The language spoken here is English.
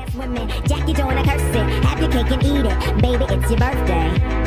swimming. Jackie doing a curse it. Have your cake and eat it. Baby, it's your birthday.